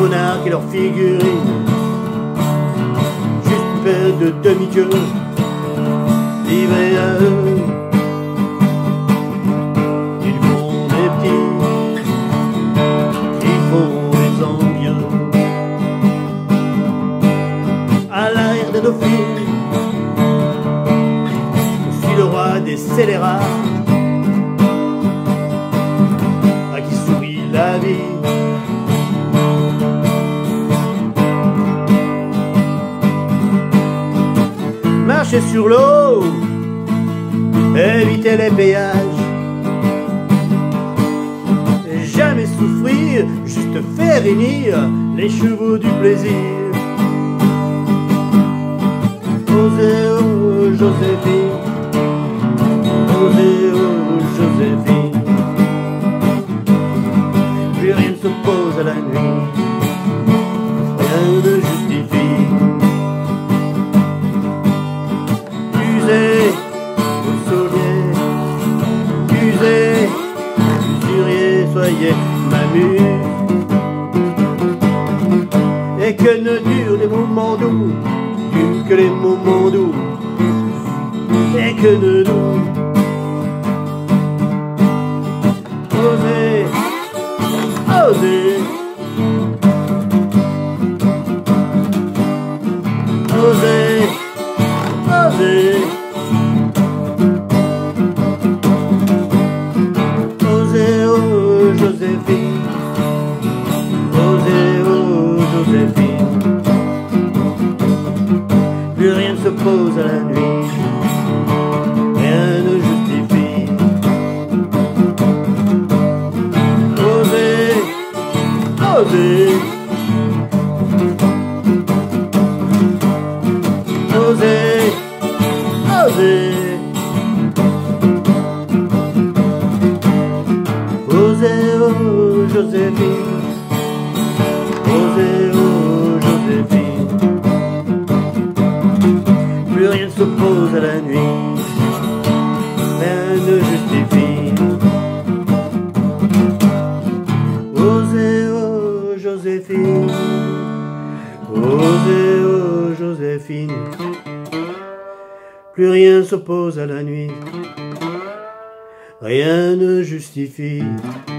monarques et leurs figurines, juste une paire de demi-dieux livrés à eux. Ils font des petits, ils font des envieux. À l'arrière des dauphines, je suis le roi des scélérats, à qui sourit la vie. Marcher sur l'eau, éviter les péages, jamais souffrir, juste faire hennir les chevaux du plaisir. Osez, oh Joséphine, osez, oh Joséphine, plus rien ne s'oppose à la nuit, rien ne justifie. Usez, usurier, usez, usurier, soyez ma muse. Et que ne durent les moments doux que les moments doux, et que ne doux. Osez, osez, osez, osez, osez, oh Joséphine, osez, oh Joséphine. Plus rien ne s'oppose à la nuit, rien ne justifie. Osez, osez, osez, osez, osez, oh Joséphine, osez, oh Joséphine. Plus rien ne s'oppose à la nuit, rien ne justifie. Osez, oh Joséphine, osez, oh Joséphine. Plus rien ne s'oppose à la nuit, rien ne justifie.